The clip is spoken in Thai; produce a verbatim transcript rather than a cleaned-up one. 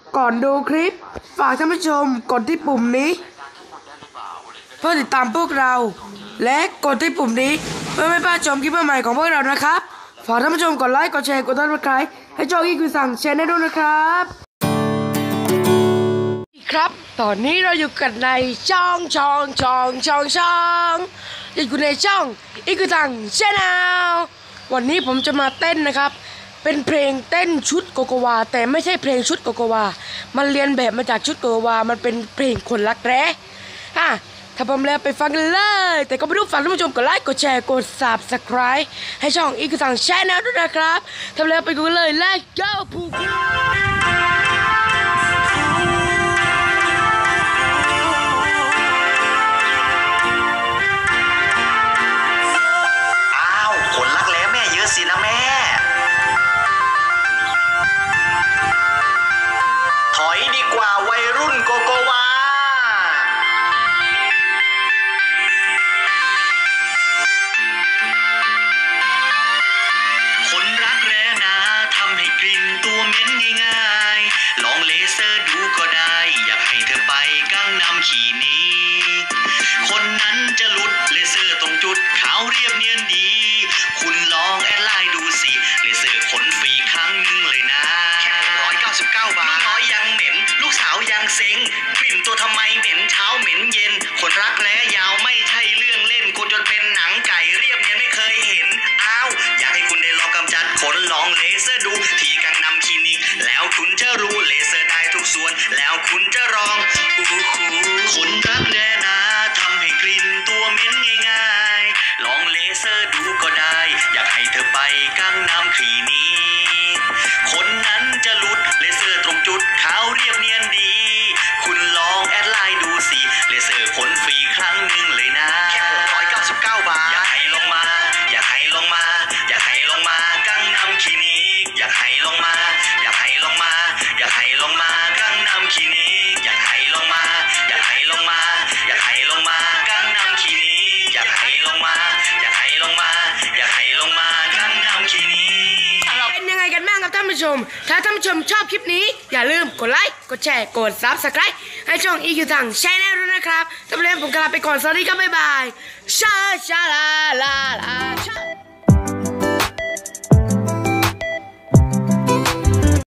ก่อนดูคลิปฝากท่านผู้ชมกดที่ปุ่มนี้เพื่อติดตามพวกเราและกดที่ปุ่มนี้เพื่อไม่พลาดชมคลิปใหม่ของพวกเรานะครับฝากท่านผู้ชมกดไลค์กดแชร์กดติดตามให้ช่องอีคือสั่งแชร์ได้ด้วยนะครับครับตอนนี้เราอยู่กันในช่องช่องช่องช่องช่องอยู่ในช่องอีคือสั่งแชร์แนลวันนี้ผมจะมาเต้นนะครับเป็นเพลงเต้นชุดโกโกวาแต่ไม่ใช่เพลงชุดโกโกวามันเรียนแบบมาจากชุดโกโกวามันเป็นเพลงคนรักแร้อ่ะถ้าพร้อมแล้วไปฟังกันเลยแต่ก็ไม่รู้ฝากท่านผู้ชมกดไลค์กดแชร์กด ซับสไครบ์ ให้ช่องอีกสั่งแชร์แนลด้วยนะครับทำแล้วไปกันเลย Let's go ผูกสินะแม่ถอยดีกว่าวัยรุ่นโกโกวาคนรักแร้นะทำให้กลิ่นตัวเหม็นง่ายๆลองเลเซอร์ดูก็ได้อยากให้เธอไปกังนำขี่นี้คนนั้นจะหลุดเลเซอร์ตรงจุดขาวเรียบเนียนดีคุณลองแอดไลน์ดูสิเลเซอร์ขนฟรีครั้งหนึ่งเลยนะแค่หนึ่งร้อยเก้าสิบเก้าบาทลูกน้อยยังเหม็นลูกสาวยังเซ็งกลิ่นตัวทำไมเหม็นเช้าเหม็นเย็นคนรักแร้ยาวไม่ใช่เรื่องเล่นคนจนเป็นหนังไก่เรียบเนียนไม่เคยเห็นอ้าวอยากให้คุณได้ลองกำจัดขนลองเลเซอร์ดูที่กังนำคลินิกแล้วคุณจะรู้เลเซอร์ได้ทุกส่วนแล้วคุณจะลองอู้หูคนรักแร้นะทำให้กลิ่นตัวเหม็นง่ายๆลองเลเซอร์ดูก็ได้อยากให้เธอไปกังนำคลินิกคนนั้นจะหลุดเลเซอร์ตรงจุดขาวเรียบเนียนดีคุณลองแอดไลน์ดูสิเลเซอร์ขนฟรีครั้งหนึ่งเลยนะแค่หกร้อยเก้าสิบเก้าบาทอยากให้ลงมาอยากให้ลงมาอยากให้ลงมากังนำคลินิกอยากให้ลงมาอยากให้ลงมาอยากให้ลงมากังนำคลินิกอยากให้ลงมาอยากให้ลงมาอยากให้ลงมากังนำคลินิกอยากให้ลงมาอยากให้ลงมาอยากให้ลงมากังนำคลินิกเป็นยังไงกันบ้างครับท่านผู้ชมถ้าท่านผู้ชมชอบคลิปนี้อย่าลืมกดไลค์กดแชร์กด ซับสไครบ์ ให้ช่องอีคิวสั่งแชร์แนลด้วยนะครับสำหรับผมกลาไปก่อนสวัสดีครับบ๊ายบายชาชาลาลาลาชา